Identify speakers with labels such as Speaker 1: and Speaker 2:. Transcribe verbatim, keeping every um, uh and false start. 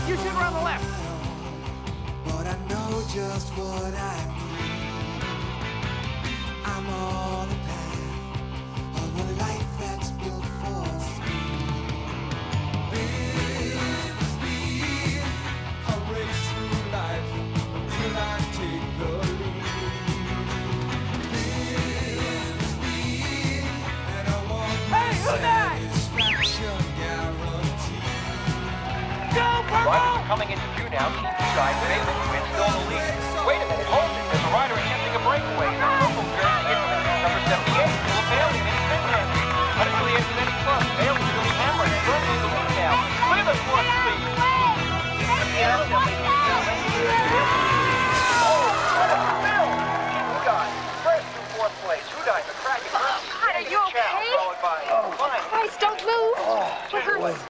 Speaker 1: You should run the left.
Speaker 2: But I know just what I need. I'm on a path of a life that's built for speed. With speed, I race through life until I take the lead. With speed, and I want
Speaker 1: Hey, who that?
Speaker 2: satisfaction guaranteed.
Speaker 1: Go, Purple!
Speaker 3: Riders are coming into view now. Keep aside, Bailey, who is still in the lead. Wait a minute, hold it. There's a rider attempting a breakaway. The purple jersey is number seventy-eight, Philip Bailey, and he's been there. Unaffiliated with any club. Bailey's really hammering. Firmly in the lead now. Look at the fourth speed. Oh, what a spill! Who died? First through fourth place. Who died? The cracking.
Speaker 4: God, are you okay?
Speaker 3: Followed by. Oh, fine.
Speaker 4: Christ, don't move. What hurts?